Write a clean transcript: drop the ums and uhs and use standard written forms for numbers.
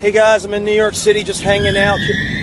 Hey guys, I'm in New York City just hanging out.